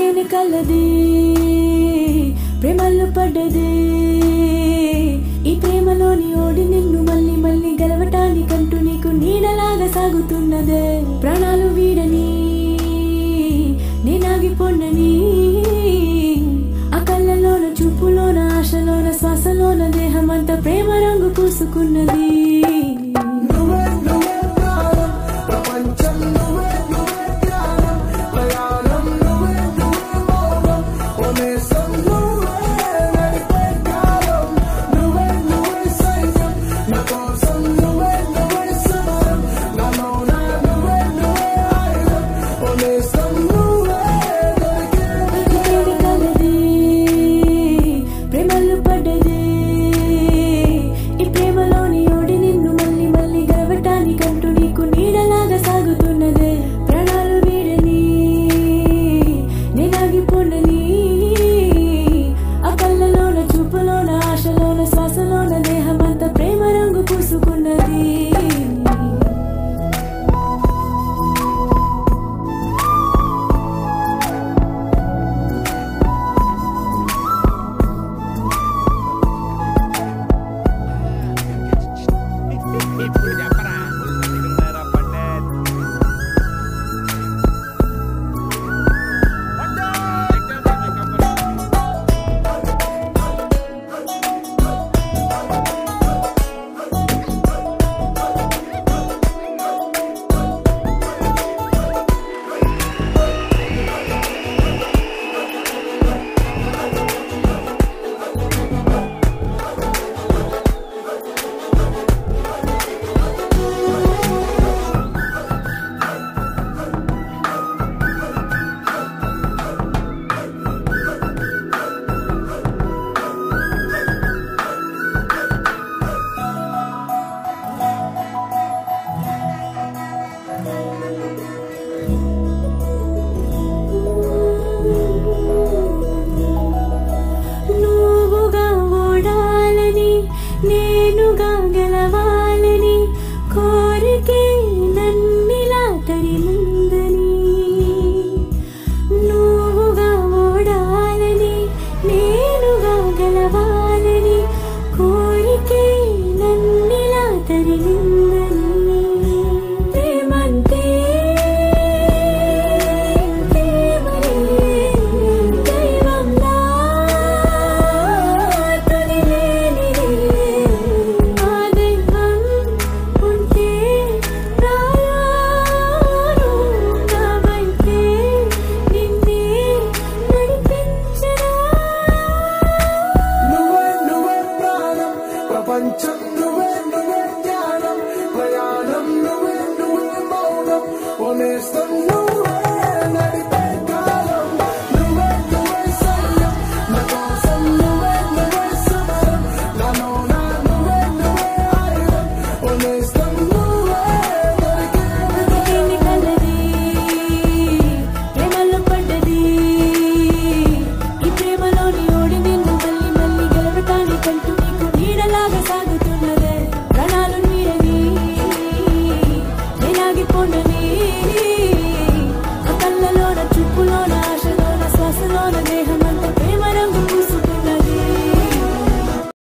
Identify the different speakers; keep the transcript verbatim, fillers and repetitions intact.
Speaker 1: తేనె కలది ప్రేమల్లో పడ్డది ఈ ప్రేమలోని ఓడి నిన్ను మళ్ళీ మళ్ళీ గెలవటానికంటూ నీకు నీడలాగా సాగుతున్నదే ప్రాణాలు వీడని నేనాగిపోండని ఆ కళ్ళలోన చూపులోన ఆశలోన శ్వాసలోన దేహమంతా ప్రేమ రంగు పూసుకున్నది నేనుగా గెలవాలని కోరికే నన్నిలా తరిముందని నువ్వుగా ఓడాలని నేనుగా గెలవాలని కోరికే నన్నిలా తరిముందని ప్రేమంతే
Speaker 2: ప్రపంచం నువ్వే నువ్వే జ్ఞానం ప్రయాణం నువ్వే నువ్వే మౌనం ఓనేస్తం నువ్వే నడిపే కాలం నువ్వే నువ్వే సైన్యం నా కోసం నువ్వే నువ్వే సమరం నాలో నా నువ్వే నువ్వే ఆయుధం ఓనేస్తం నువ్వే
Speaker 1: తేనె కలది ప్రేమల్లో పడ్డది ఈ ప్రేమలోని ఓడి నిన్ను మళ్ళీ మళ్ళీ గెలవటానికంటూ నీకు నీడలాగా సాగుతున్నదే ప్రాణాలు నీడని నేనాగిపోండని ఆ కళ్ళలోన చూపులోన ఆశలోన శ్వాసలోన దేహమంతా ప్రేమ రంగు పూసు